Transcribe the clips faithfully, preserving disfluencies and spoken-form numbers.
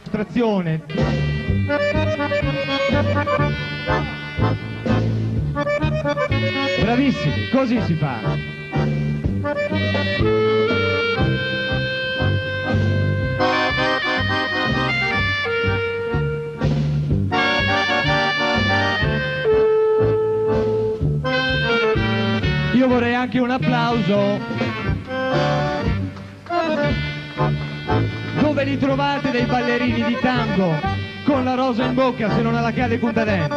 dimostrazione. Bravissimi, così si fa. Io vorrei anche un applauso. Dove li trovate dei ballerini di tango con la rosa in bocca se non alla Cade Contadena?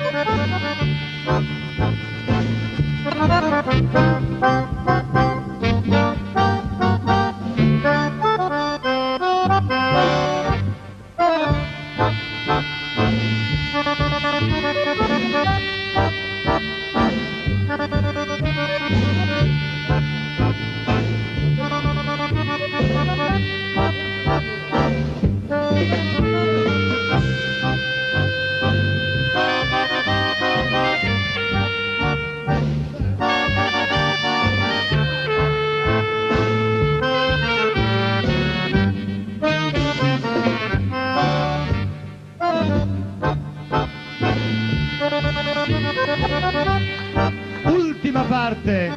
Ultima parte.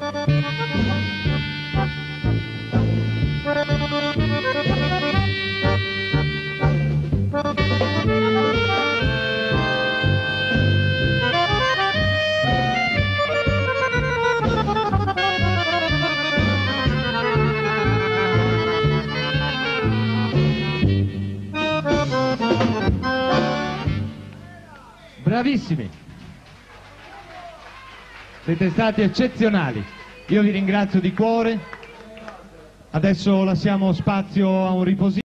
Bravissimi, siete stati eccezionali, io vi ringrazio di cuore, adesso lasciamo spazio a un riposino.